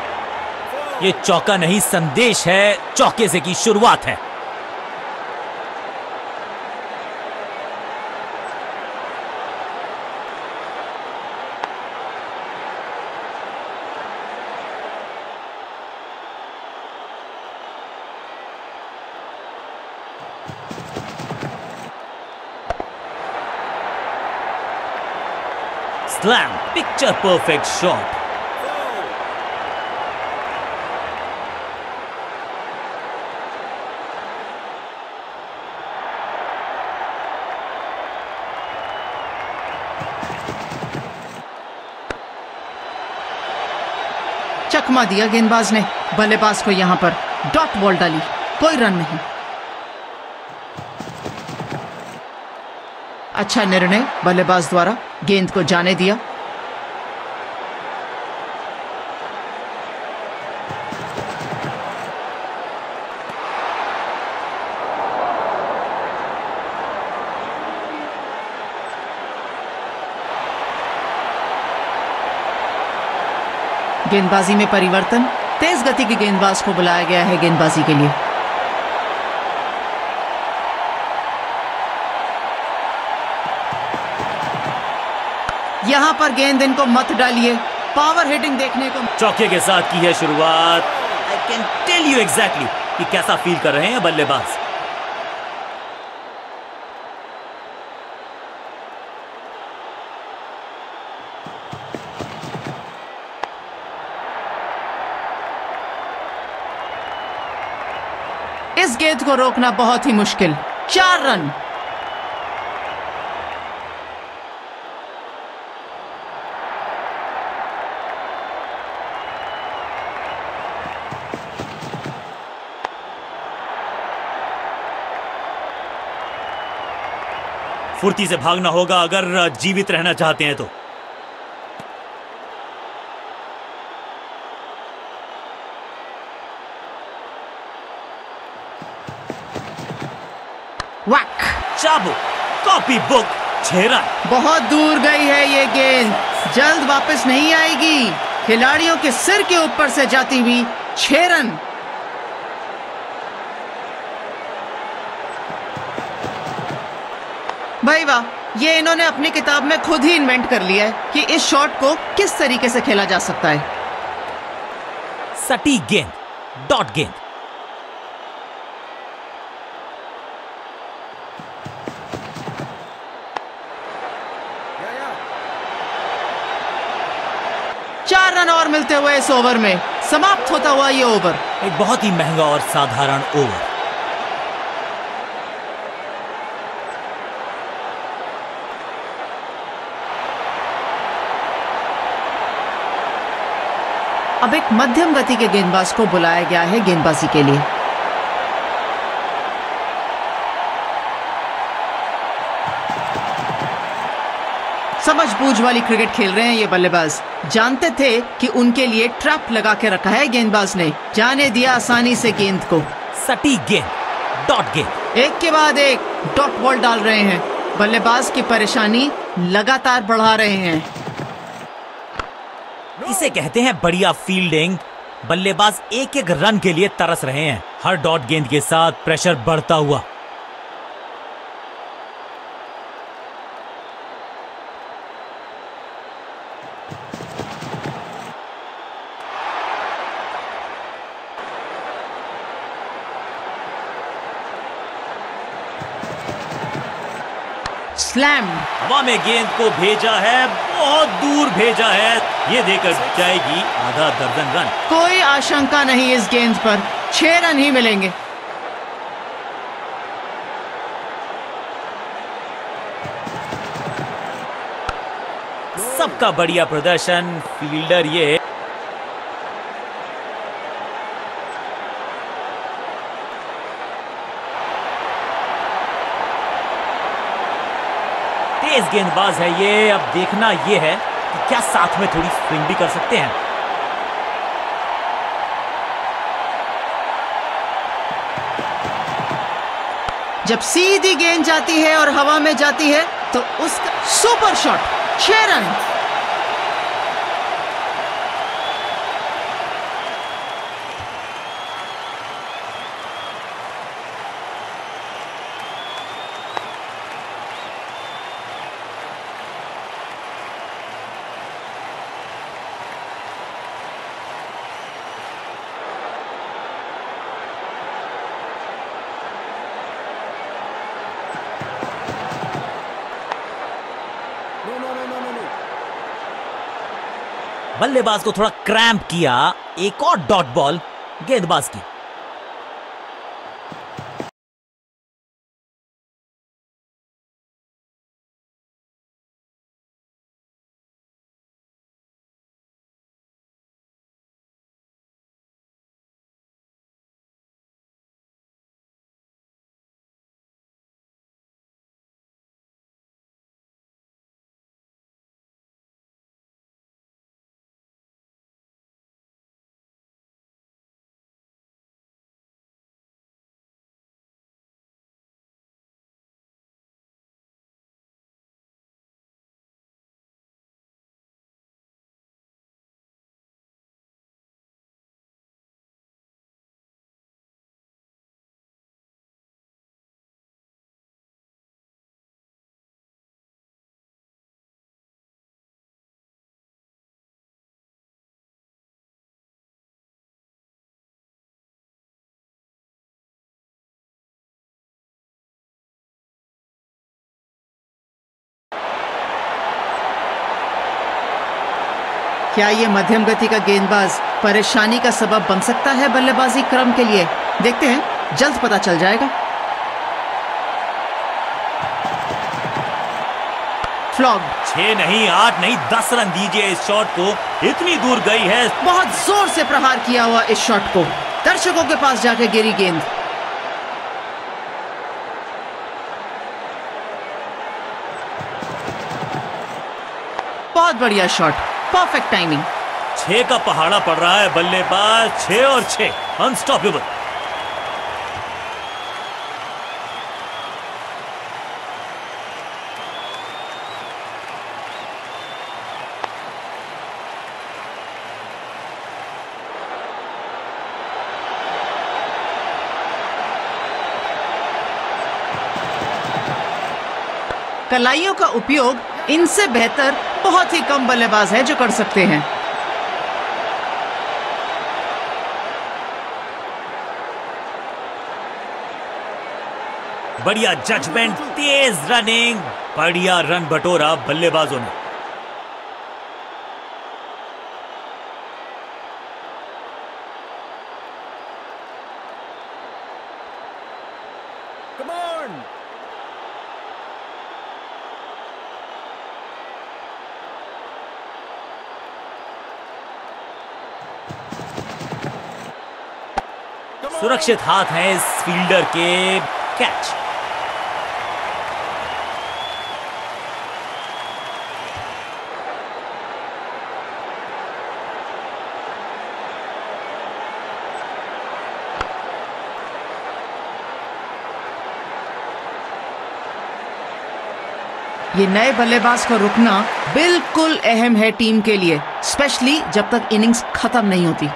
ये चौका नहीं, संदेश है, चौके से की शुरुआत है। Slam, picture perfect shot. चकमा दिया गेंदबाज ने, बल्लेबाज को यहां पर डॉट बॉल डाली, कोई रन नहीं। अच्छा निर्णय बल्लेबाज द्वारा, गेंद को जाने दिया। गेंदबाजी में परिवर्तन, तेज गति के गेंदबाज को बुलाया गया है गेंदबाजी के लिए। यहां पर गेंद इनको मत डालिए, पावर हिटिंग देखने को। चौके के साथ की है शुरुआत। I can tell you exactly कि कैसा फील कर रहे हैं बल्लेबाज। इस गेंद को रोकना बहुत ही मुश्किल। चार रन। फुर्ती से भागना होगा अगर जीवित रहना चाहते हैं तो। वैक, चाबुक, कॉपी बुक, छह रन। बहुत दूर गई है ये गेंद, जल्द वापस नहीं आएगी। खिलाड़ियों के सिर के ऊपर से जाती हुई छह रन। भाई वाह, ये इन्होंने अपनी किताब में खुद ही इन्वेंट कर लिया है कि इस शॉट को किस तरीके से खेला जा सकता है। सटीक गेंद, डॉट गेंद। चार रन और मिलते हुए इस ओवर में समाप्त होता हुआ ये ओवर। एक बहुत ही महंगा और साधारण ओवर। अब एक मध्यम गति के गेंदबाज को बुलाया गया है गेंदबाजी के लिए। समझबूझ वाली क्रिकेट खेल रहे हैं ये बल्लेबाज। जानते थे कि उनके लिए ट्रैप लगा के रखा है गेंदबाज ने, जाने दिया आसानी से गेंद को। सटीक गेंद, डॉट गेंद। एक के बाद एक डॉट बॉल डाल रहे हैं, बल्लेबाज की परेशानी लगातार बढ़ा रहे हैं। इसे कहते हैं बढ़िया फील्डिंग। बल्लेबाज एक एक रन के लिए तरस रहे हैं। हर डॉट गेंद के साथ प्रेशर बढ़ता हुआ। स्लैम, हवा में गेंद को भेजा है, बहुत दूर भेजा है। ये देकर जाएगी आधा दर्जन रन। कोई आशंका नहीं इस गेंद पर, छह रन ही मिलेंगे। सबका बढ़िया प्रदर्शन, फील्डर ये। तेज गेंदबाज है ये। अब देखना ये है कि क्या साथ में थोड़ी स्विंग भी कर सकते हैं। जब सीधी गेंद जाती है और हवा में जाती है तो उसका सुपर शॉट, छह रन। No, no, no, no, no, no. बल्लेबाज को थोड़ा क्रैम्प किया। एक और डॉट बॉल गेंदबाज की। क्या ये मध्यम गति का गेंदबाज परेशानी का सबब बन सकता है बल्लेबाजी क्रम के लिए? देखते हैं, जल्द पता चल जाएगा। फ्लॉग। छह नहीं, आठ नहीं, दस रन दीजिए इस शॉट को। इतनी दूर गई है। बहुत जोर से प्रहार किया हुआ इस शॉट को। दर्शकों के पास जाके गिरी गेंद। बहुत बढ़िया शॉट, परफेक्ट टाइमिंग। छह का पहाड़ा पड़ रहा है बल्लेबाज। छह और छह, अनस्टॉपेबल। कलाइयों का उपयोग इनसे बेहतर बहुत ही कम बल्लेबाज है जो कर सकते हैं। बढ़िया जजमेंट, तेज रनिंग, बढ़िया रन बटोरा बल्लेबाजों ने। Come on! सुरक्षित हाथ हैं इस फील्डर के। कैच। ये नए बल्लेबाज का रुकना बिल्कुल अहम है टीम के लिए, स्पेशली जब तक इनिंग्स खत्म नहीं होती।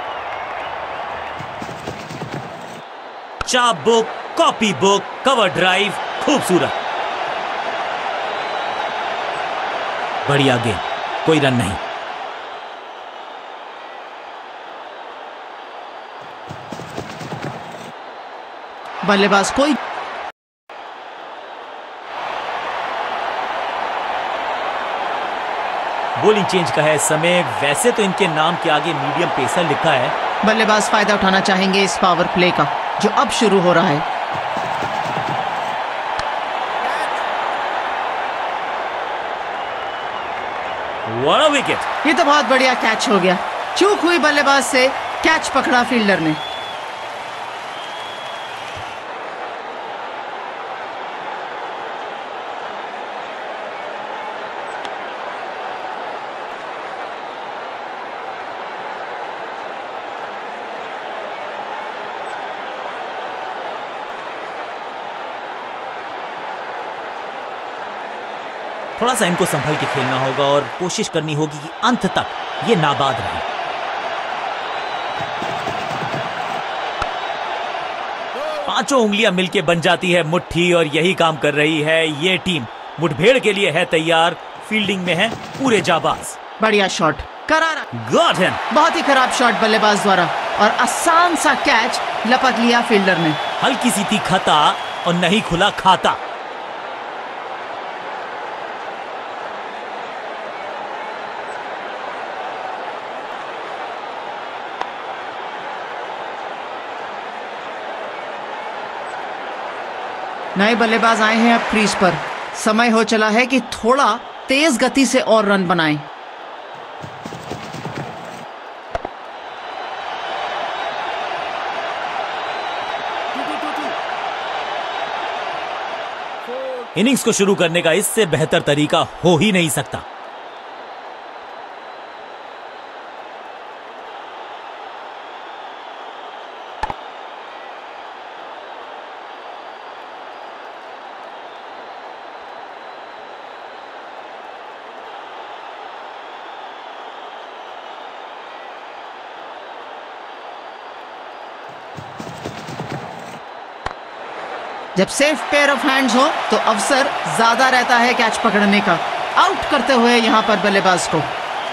Chap book, copy book, cover drive, खूबसूरत। बढ़िया गेंद, कोई रन नहीं। बल्लेबाज कोई बॉलिंग चेंज का है समय। वैसे तो इनके नाम के आगे मीडियम पेसर लिखा है। बल्लेबाज फायदा उठाना चाहेंगे इस पावर प्ले का जो अब शुरू हो रहा है। What a wicket. ये तो बहुत बढ़िया कैच हो गया। चूक हुई बल्लेबाज से, कैच पकड़ा फील्डर ने। थोड़ा सा इनको संभल के खेलना होगा और कोशिश करनी होगी कि अंत तक ये नाबाद रहे। पांचों उंगलियां मिलके बन जाती है मुट्ठी और यही काम कर रही है ये टीम। मुठभेड़ के लिए है तैयार। फील्डिंग में है पूरे जाबाज। बढ़िया शॉट, करारा। Got him. बहुत ही खराब शॉट बल्लेबाज द्वारा और आसान सा कैच लपक लिया फील्डर ने। हल्की सी थी खता और नहीं खुला खाता। नए बल्लेबाज आए हैं अब क्रीज पर। समय हो चला है कि थोड़ा तेज गति से और रन बनाएं। इनिंग्स को शुरू करने का इससे बेहतर तरीका हो ही नहीं सकता। जब सेफ पेयर ऑफ हैंड्स हो तो अवसर ज्यादा रहता है कैच पकड़ने का। आउट करते हुए यहां पर बल्लेबाज को।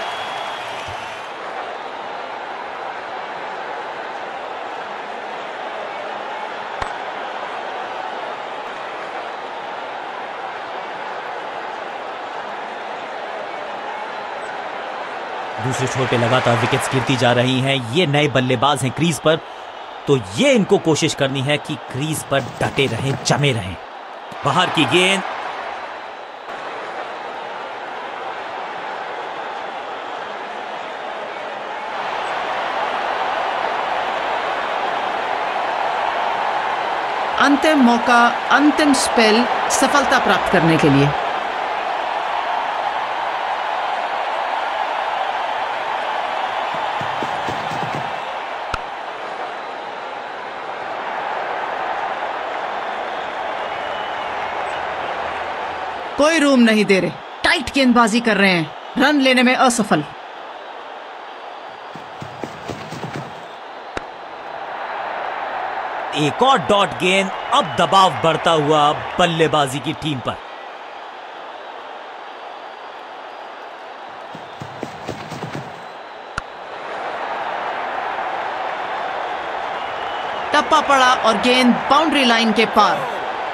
दूसरे छोर पे लगातार विकेट्स गिरती जा रही हैं। ये नए बल्लेबाज हैं क्रीज पर, तो ये इनको कोशिश करनी है कि क्रीज पर डटे रहें, जमे रहें। बाहर की गेंद, अंतिम मौका, अंतिम स्पेल सफलता प्राप्त करने के लिए। कोई रूम नहीं दे रहे, टाइट गेंदबाजी कर रहे हैं, रन लेने में असफल। एक और डॉट गेंद, अब दबाव बढ़ता हुआ बल्लेबाजी की टीम पर। टप्पा पड़ा और गेंद बाउंड्री लाइन के पार।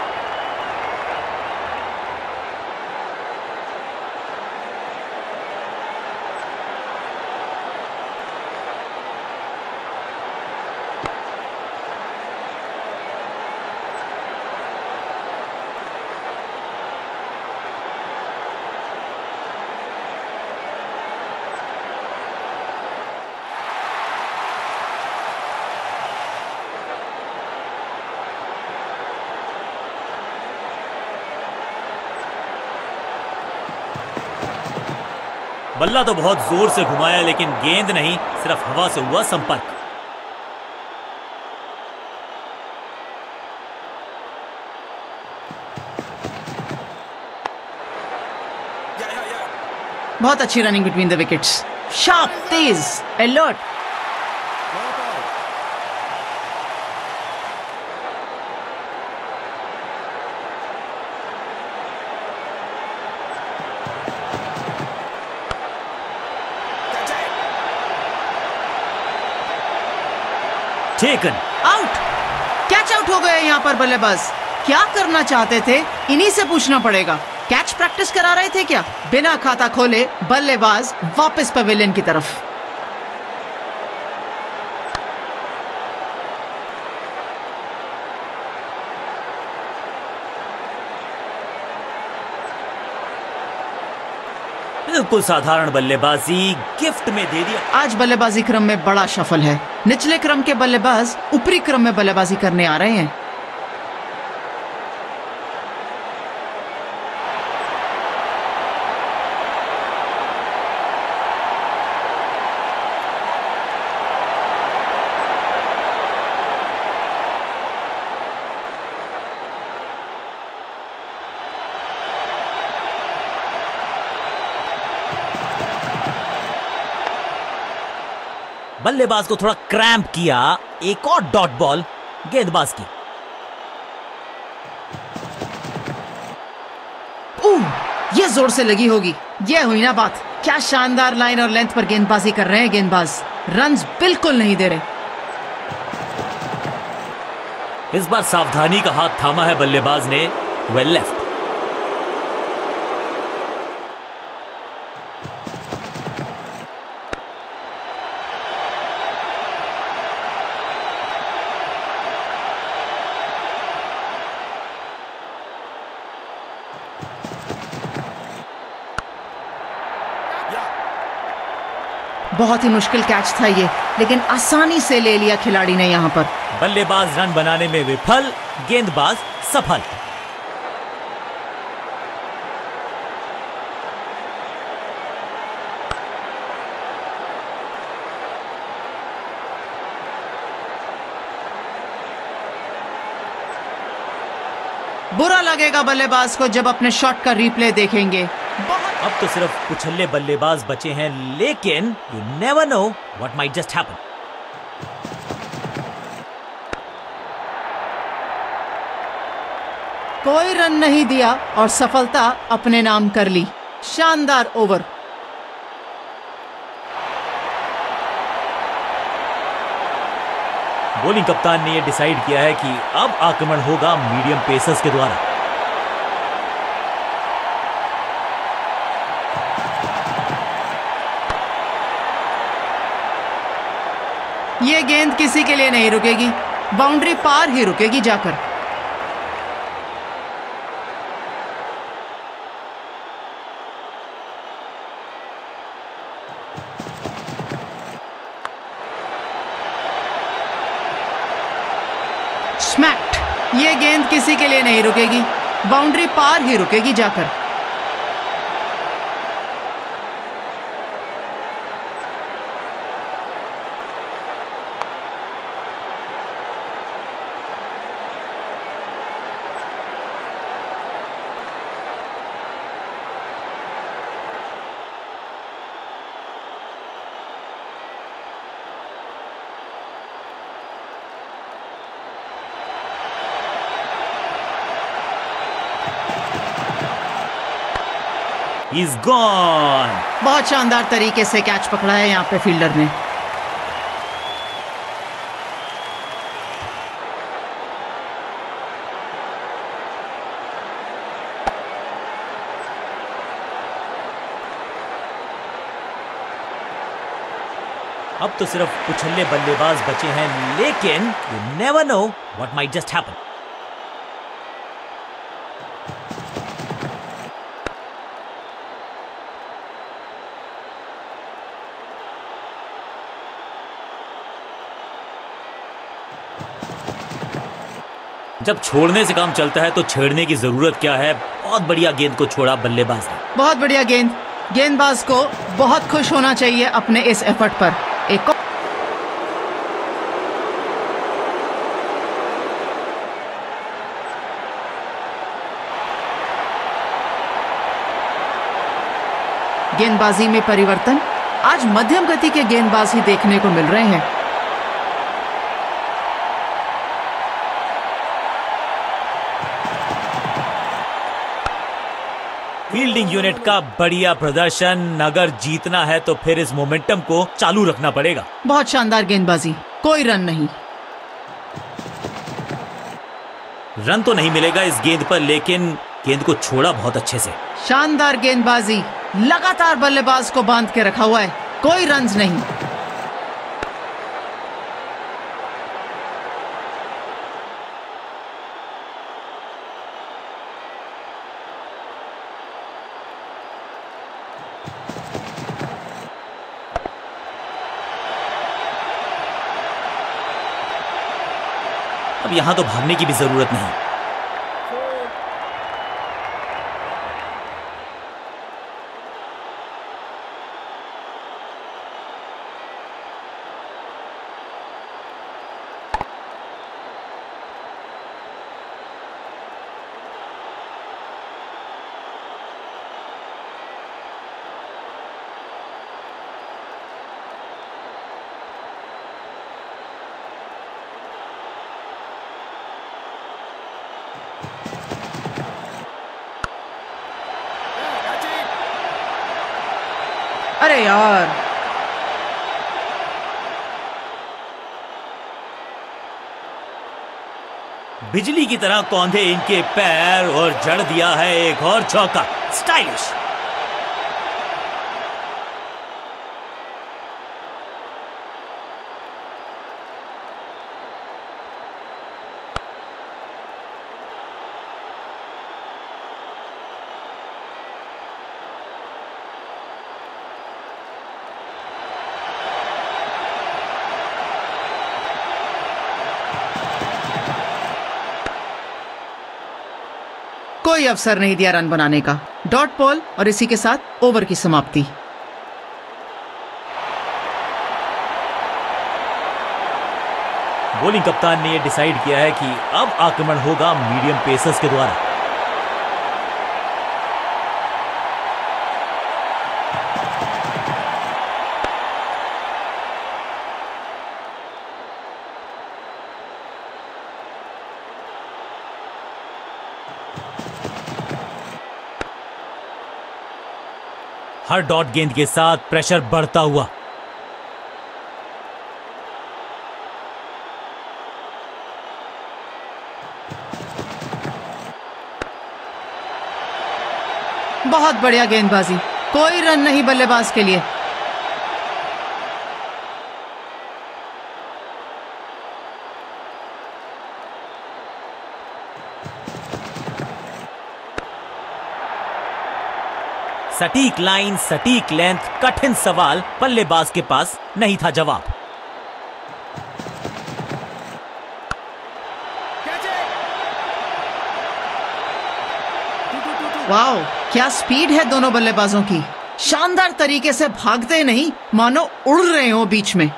बल्ला तो बहुत जोर से घुमाया, लेकिन गेंद नहीं, सिर्फ हवा से हुआ संपर्क। बहुत अच्छी running between the wickets, sharp, तेज, alert. Taken out, catch out हो गए यहां पर बल्लेबाज। क्या करना चाहते थे, इन्हीं से पूछना पड़ेगा। कैच प्रैक्टिस करा रहे थे क्या? बिना खाता खोले बल्लेबाज वापस पवेलियन की तरफ। बिल्कुल साधारण बल्लेबाजी गिफ्ट में दे दिया। आज बल्लेबाजी क्रम में बड़ा शफल है। निचले क्रम के बल्लेबाज ऊपरी क्रम में बल्लेबाजी करने आ रहे हैं। बल्लेबाज को थोड़ा क्रैम्प किया। एक और डॉट बॉल गेंदबाज की। ओह, ये जोर से लगी होगी। ये हुई ना बात। क्या शानदार लाइन और लेंथ पर गेंदबाजी कर रहे हैं गेंदबाज। रन्स बिल्कुल नहीं दे रहे। इस बार सावधानी का हाथ थामा है बल्लेबाज ने। Well left. बहुत ही मुश्किल कैच था ये, लेकिन आसानी से ले लिया खिलाड़ी ने यहाँ पर। बल्लेबाज रन बनाने में विफल, गेंदबाज सफल। बुरा लगेगा बल्लेबाज को जब अपने शॉट का रिप्ले देखेंगे। अब तो सिर्फ उछल्ले बल्लेबाज बचे हैं, लेकिन you never know what might just happen. कोई रन नहीं दिया और सफलता अपने नाम कर ली। शानदार ओवर। बॉलिंग कप्तान ने यह डिसाइड किया है कि अब आक्रमण होगा मीडियम पेसर्स के द्वारा। ये गेंद किसी के लिए नहीं रुकेगी, बाउंड्री पार ही रुकेगी जाकर। स्मैक्ड। ये गेंद किसी के लिए नहीं रुकेगी, बाउंड्री पार ही रुकेगी जाकर। He's gone. बहुत शानदार तरीके से कैच पकड़ा है यहाँ पे फील्डर ने। अब तो सिर्फ उछल्ले बल्लेबाज बचे हैं, लेकिन you never know what might just happen. जब छोड़ने से काम चलता है तो छेड़ने की जरूरत क्या है। बहुत बढ़िया गेंद को छोड़ा बल्लेबाज ने। बहुत बढ़िया गेंद। गेंदबाज को बहुत खुश होना चाहिए अपने इस एफर्ट पर। एक गेंदबाजी में परिवर्तन। आज मध्यम गति के गेंदबाज ही देखने को मिल रहे हैं। फील्डिंग यूनिट का बढ़िया प्रदर्शन। अगर जीतना है तो फिर इस मोमेंटम को चालू रखना पड़ेगा। बहुत शानदार गेंदबाजी। कोई रन नहीं। रन तो नहीं मिलेगा इस गेंद पर, लेकिन गेंद को छोड़ा बहुत अच्छे से। शानदार गेंदबाजी। लगातार बल्लेबाज को बांध के रखा हुआ है। कोई रन नहीं। अब यहां तो भागने की भी जरूरत नहीं। अरे यार, बिजली की तरह कौंधे इनके पैर और जड़ दिया है एक और चौका। स्टाइलिश। कोई अवसर नहीं दिया रन बनाने का। डॉट बॉल और इसी के साथ ओवर की समाप्ति। बॉलिंग कप्तान ने डिसाइड किया है कि अब आक्रमण होगा मीडियम पेसर्स के द्वारा। हर डॉट गेंद के साथ प्रेशर बढ़ता हुआ। बहुत बढ़िया गेंदबाजी, कोई रन नहीं बल्लेबाज के लिए। सटीक लाइन, सटीक लेंथ, कठिन सवाल, बल्लेबाज के पास नहीं था जवाब। वाओ, क्या स्पीड है दोनों बल्लेबाजों की। शानदार तरीके से भागते नहीं, मानो उड़ रहे हो बीच में।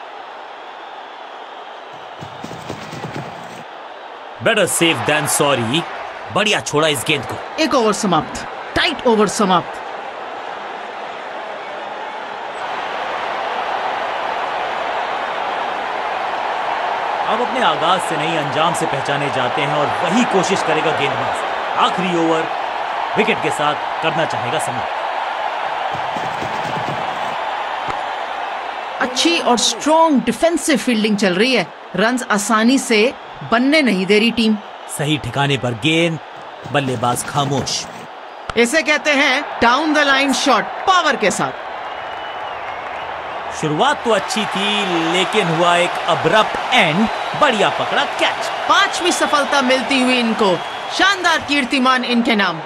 Better safe than sorry. बढ़िया छोड़ा इस गेंद को। एक ओवर समाप्त, टाइट ओवर समाप्त। अब अपने आगाज से नहीं अंजाम से पहचाने जाते हैं और वही कोशिश करेगा गेंदबाज। आखिरी ओवर विकेट के साथ करना चाहेगा समाप्त। अच्छी और स्ट्रॉन्ग डिफेंसिव फील्डिंग चल रही है। रन्स आसानी से बनने नहीं दे रही टीम। सही ठिकाने पर गेंद, बल्लेबाज खामोश। इसे कहते हैं down the line shot, power के साथ। शुरुआत तो अच्छी थी लेकिन हुआ एक अब्रप्ट एंड। बढ़िया पकड़ा कैच। पांचवी सफलता मिलती हुई इनको। शानदार कीर्तिमान इनके नाम।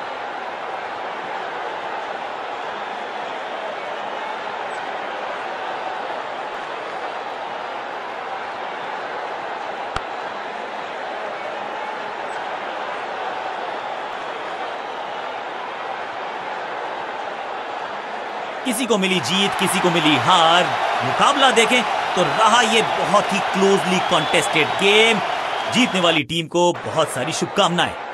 किसी को मिली जीत, किसी को मिली हार। मुकाबला देखें तो रहा ये बहुत ही क्लोजली कॉन्टेस्टेड गेम। जीतने वाली टीम को बहुत सारी शुभकामनाएं।